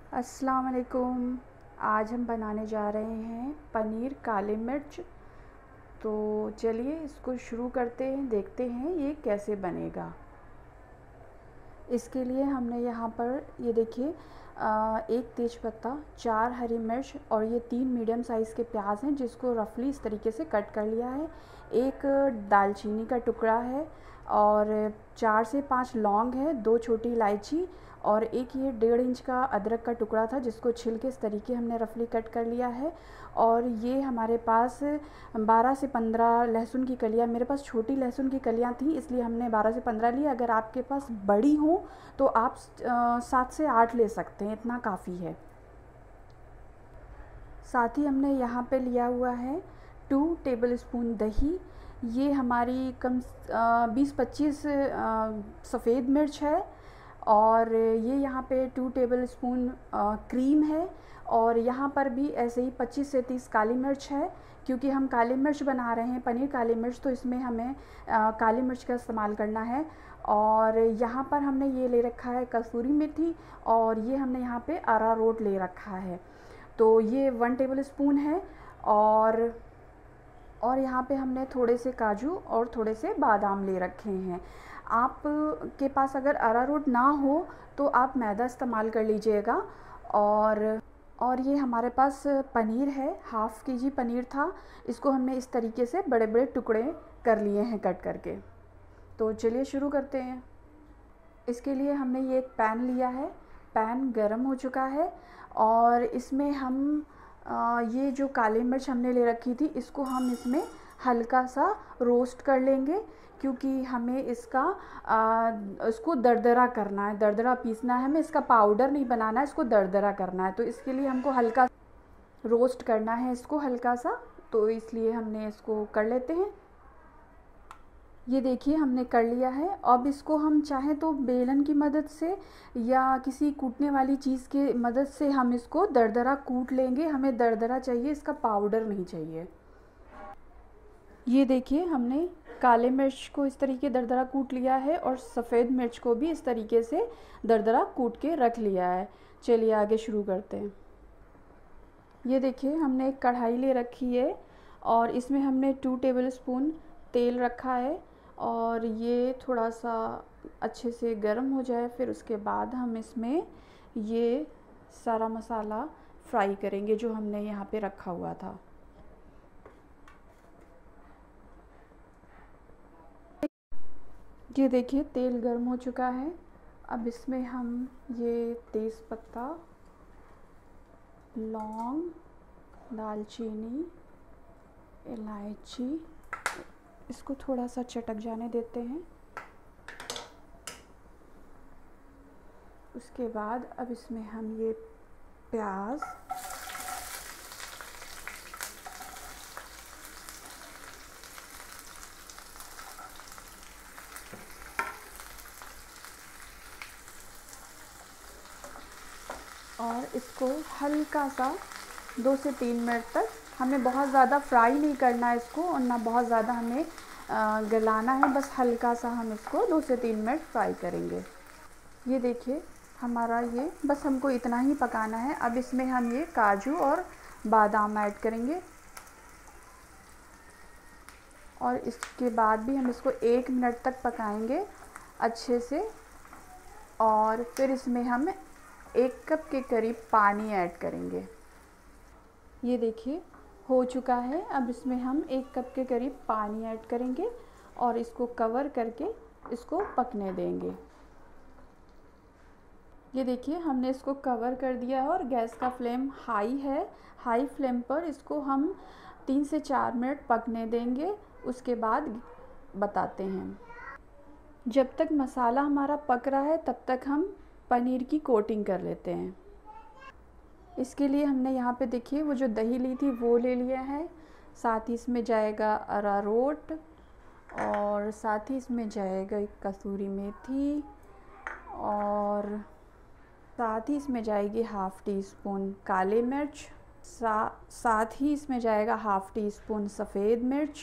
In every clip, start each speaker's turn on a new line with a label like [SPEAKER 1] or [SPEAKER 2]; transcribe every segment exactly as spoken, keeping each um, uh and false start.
[SPEAKER 1] अस्सलाम वालेकुम। आज हम बनाने जा रहे हैं पनीर काली मिर्च। तो चलिए इसको शुरू करते हैं, देखते हैं ये कैसे बनेगा। इसके लिए हमने यहाँ पर ये देखिए एक तेज़पत्ता, चार हरी मिर्च और ये तीन मीडियम साइज़ के प्याज हैं जिसको रफली इस तरीके से कट कर लिया है। एक दालचीनी का टुकड़ा है और चार से पाँच लौंग है, दो छोटी इलायची और एक ये डेढ़ इंच का अदरक का टुकड़ा था जिसको छिल के इस तरीके हमने रफली कट कर लिया है। और ये हमारे पास बारह से पंद्रह लहसुन की कलियाँ, मेरे पास छोटी लहसुन की कलियाँ थी इसलिए हमने बारह से पंद्रह ली। अगर आपके पास बड़ी हो तो आप सात से आठ ले सकते हैं, इतना काफ़ी है। साथ ही हमने यहाँ पे लिया हुआ है टू टेबल स्पून दही। ये हमारी कम बीस पच्चीस सफ़ेद मिर्च है और ये यहाँ पे टू टेबल स्पून क्रीम है और यहाँ पर भी ऐसे ही पच्चीस से तीस काली मिर्च है। क्योंकि हम काली मिर्च बना रहे हैं पनीर काली मिर्च, तो इसमें हमें आ, काली मिर्च का इस्तेमाल करना है। और यहाँ पर हमने ये ले रखा है कसूरी मेथी और ये हमने यहाँ पे अरारोट ले रखा है। तो ये वन टेबल स्पून है और और यहाँ पे हमने थोड़े से काजू और थोड़े से बादाम ले रखे हैं। आप के पास अगर अरारोट ना हो तो आप मैदा इस्तेमाल कर लीजिएगा। और और ये हमारे पास पनीर है, हाफ़ के जी पनीर था, इसको हमने इस तरीके से बड़े बड़े टुकड़े कर लिए हैं कट करके। तो चलिए शुरू करते हैं। इसके लिए हमने ये एक पैन लिया है, पैन गरम हो चुका है और इसमें हम आ, ये जो काली मिर्च हमने ले रखी थी इसको हम इसमें हल्का सा रोस्ट कर लेंगे। क्योंकि हमें इसका आ, इसको दरदरा करना है, दरदरा पीसना है, हमें इसका पाउडर नहीं बनाना है, इसको दरदरा करना है। तो इसके लिए हमको हल्का रोस्ट करना है इसको हल्का सा, तो इसलिए हमने इसको कर लेते हैं। ये देखिए हमने कर लिया है। अब इसको हम चाहें तो बेलन की मदद से या किसी कूटने वाली चीज़ की मदद से हम इसको दरदरा कूट लेंगे। हमें दरदरा चाहिए, इसका पाउडर नहीं चाहिए। ये देखिए हमने काले मिर्च को इस तरीके दरदरा कूट लिया है और सफ़ेद मिर्च को भी इस तरीके से दरदरा कूट के रख लिया है। चलिए आगे शुरू करते हैं। ये देखिए हमने एक कढ़ाई ले रखी है और इसमें हमने टू टेबल स्पून तेल रखा है और ये थोड़ा सा अच्छे से गर्म हो जाए, फिर उसके बाद हम इसमें ये सारा मसाला फ्राई करेंगे जो हमने यहाँ पे रखा हुआ था। ये देखिए तेल गर्म हो चुका है। अब इसमें हम ये तेज़पत्ता, लौंग, दालचीनी, इलायची, इसको थोड़ा सा चटक जाने देते हैं। उसके बाद अब इसमें हम ये प्याज, और इसको हल्का सा दो से तीन मिनट तक, हमें बहुत ज़्यादा फ्राई नहीं करना है इसको और ना बहुत ज़्यादा हमें गलाना है, बस हल्का सा हम इसको दो से तीन मिनट फ्राई करेंगे। ये देखिए हमारा ये बस हमको इतना ही पकाना है। अब इसमें हम ये काजू और बादाम ऐड करेंगे और इसके बाद भी हम इसको एक मिनट तक पकाएंगे अच्छे से। और फिर इसमें हम एक कप के करीब पानी ऐड करेंगे। ये देखिए हो चुका है। अब इसमें हम एक कप के करीब पानी ऐड करेंगे और इसको कवर करके इसको पकने देंगे। ये देखिए हमने इसको कवर कर दिया है और गैस का फ्लेम हाई है। हाई फ्लेम पर इसको हम तीन से चार मिनट पकने देंगे, उसके बाद बताते हैं। जब तक मसाला हमारा पक रहा है तब तक हम पनीर की कोटिंग कर लेते हैं। इसके लिए हमने यहाँ पे देखिए वो जो दही ली थी वो ले लिया है, साथ ही इसमें जाएगा अरारोट और साथ ही इसमें जाएगा कसूरी मेथी और साथ ही इसमें जाएगी हाफ़ टी स्पून काली मिर्च, सा, साथ ही इसमें जाएगा हाफ़ टी स्पून सफ़ेद मिर्च,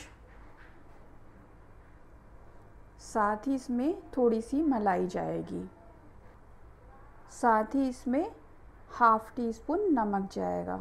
[SPEAKER 1] साथ ही इसमें थोड़ी सी मलाई जाएगी, साथ ही इसमें हाफ़ टी स्पून नमक जाएगा।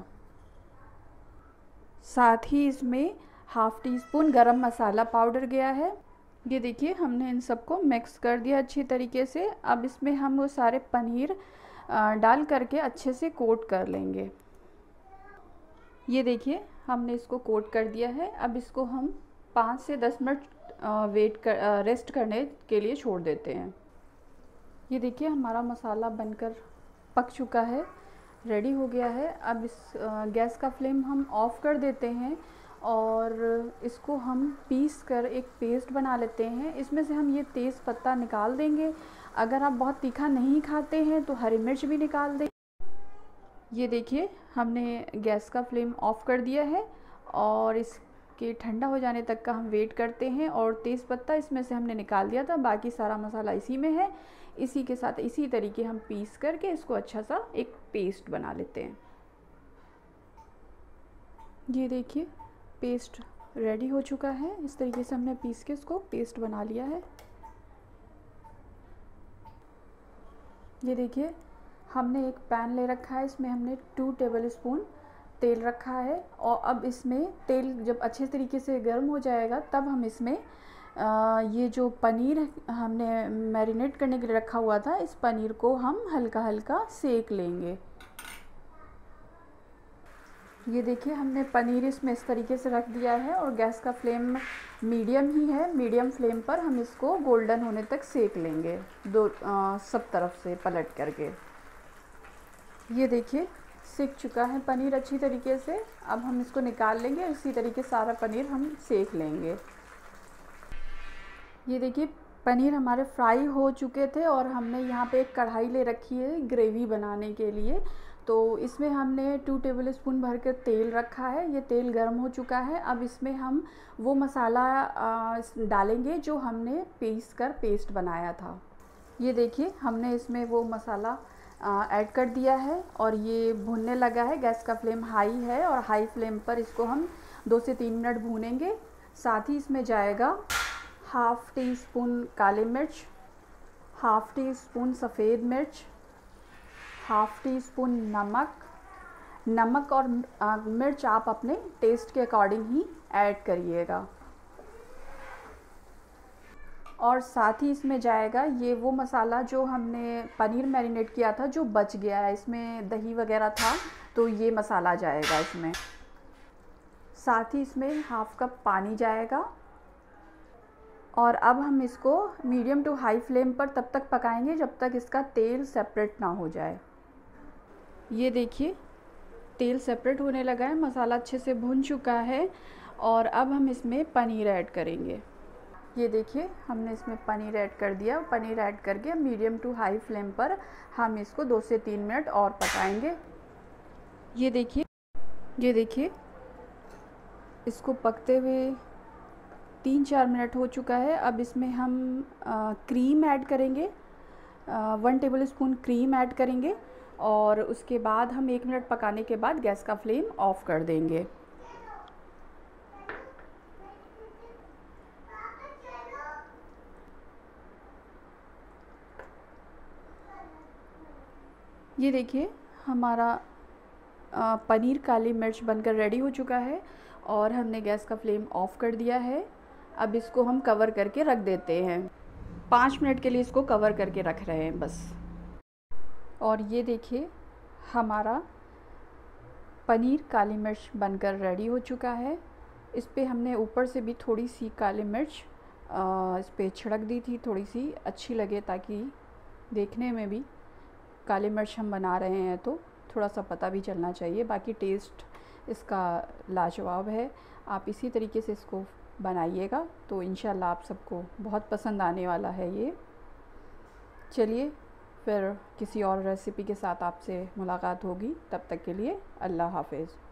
[SPEAKER 1] साथ ही इसमें हाफ़ टी स्पून गरम मसाला पाउडर गया है। ये देखिए हमने इन सबको मिक्स कर दिया अच्छी तरीके से। अब इसमें हम वो सारे पनीर डाल करके अच्छे से कोट कर लेंगे। ये देखिए हमने इसको कोट कर दिया है। अब इसको हम पाँच से दस मिनट वेट कर रेस्ट करने के लिए छोड़ देते हैं। ये देखिए हमारा मसाला बनकर पक चुका है, रेडी हो गया है। अब इस गैस का फ्लेम हम ऑफ़ कर देते हैं और इसको हम पीस कर एक पेस्ट बना लेते हैं। इसमें से हम ये तेज़ पत्ता निकाल देंगे। अगर आप बहुत तीखा नहीं खाते हैं तो हरी मिर्च भी निकाल दें। ये देखिए हमने गैस का फ्लेम ऑफ़ कर दिया है और इसके ठंडा हो जाने तक का हम वेट करते हैं। और तेज़ पत्ता इसमें से हमने निकाल दिया था, बाकी सारा मसाला इसी में है। इसी के साथ इसी तरीके हम पीस करके इसको अच्छा सा एक पेस्ट बना लेते हैं। ये देखिए पेस्ट रेडी हो चुका है। इस तरीके से हमने पीस के इसको पेस्ट बना लिया है। ये देखिए हमने एक पैन ले रखा है, इसमें हमने टू टेबल स्पून तेल रखा है। और अब इसमें तेल जब अच्छे तरीके से गर्म हो जाएगा तब हम इसमें आ, ये जो पनीर हमने मैरिनेट करने के लिए रखा हुआ था, इस पनीर को हम हल्का हल्का सेक लेंगे। ये देखिए हमने पनीर इसमें इस तरीके से रख दिया है और गैस का फ्लेम मीडियम ही है। मीडियम फ्लेम पर हम इसको गोल्डन होने तक सेक लेंगे, दो आ, सब तरफ से पलट करके। ये देखिए सेक चुका है पनीर अच्छी तरीके से। अब हम इसको निकाल लेंगे। इसी तरीके सारा पनीर हम सेक लेंगे। ये देखिए पनीर हमारे फ्राई हो चुके थे और हमने यहाँ पे एक कढ़ाई ले रखी है ग्रेवी बनाने के लिए। तो इसमें हमने टू टेबल स्पून भर के तेल रखा है। ये तेल गर्म हो चुका है। अब इसमें हम वो मसाला डालेंगे जो हमने पीस कर पेस्ट बनाया था। ये देखिए हमने इसमें वो मसाला ऐड कर दिया है और ये भुनने लगा है। गैस का फ्लेम हाई है और हाई फ्लेम पर इसको हम दो से तीन मिनट भूनेंगे। साथ ही इसमें जाएगा हाफ़ टी स्पून काली मिर्च, हाफ़ टी स्पून सफ़ेद मिर्च, हाफ़ टी स्पून नमक। नमक और मिर्च आप अपने टेस्ट के अकॉर्डिंग ही ऐड करिएगा। और साथ ही इसमें जाएगा ये वो मसाला जो हमने पनीर मैरिनेट किया था, जो बच गया है। इसमें दही वगैरह था तो ये मसाला जाएगा इसमें। साथ ही इसमें हाफ़ कप पानी जाएगा। और अब हम इसको मीडियम टू हाई फ्लेम पर तब तक पकाएंगे जब तक इसका तेल सेपरेट ना हो जाए। ये देखिए तेल सेपरेट होने लगा है, मसाला अच्छे से भुन चुका है। और अब हम इसमें पनीर ऐड करेंगे। ये देखिए हमने इसमें पनीर ऐड कर दिया। पनीर ऐड करके मीडियम टू हाई फ्लेम पर हम इसको दो से तीन मिनट और पकाएंगे। ये देखिए ये देखिए इसको पकते हुए तीन चार मिनट हो चुका है। अब इसमें हम आ, क्रीम ऐड करेंगे, आ, one tablespoon cream add करेंगे। और उसके बाद हम एक मिनट पकाने के बाद गैस का फ्लेम ऑफ़ कर देंगे। ये देखिए हमारा आ, पनीर काली मिर्च बनकर रेडी हो चुका है और हमने गैस का फ्लेम ऑफ़ कर दिया है। अब इसको हम कवर करके रख देते हैं। पाँच मिनट के लिए इसको कवर करके रख रहे हैं बस। और ये देखिए हमारा पनीर काली मिर्च बनकर रेडी हो चुका है। इस पे हमने ऊपर से भी थोड़ी सी काली मिर्च इस पे छिड़क दी थी, थोड़ी सी अच्छी लगे, ताकि देखने में भी काली मिर्च हम बना रहे हैं तो थोड़ा सा पता भी चलना चाहिए। बाकी टेस्ट इसका लाजवाब है। आप इसी तरीके से इसको बनाइएगा तो इंशाल्लाह आप सबको बहुत पसंद आने वाला है ये। चलिए फिर किसी और रेसिपी के साथ आपसे मुलाकात होगी। तब तक के लिए अल्लाह हाफ़िज़।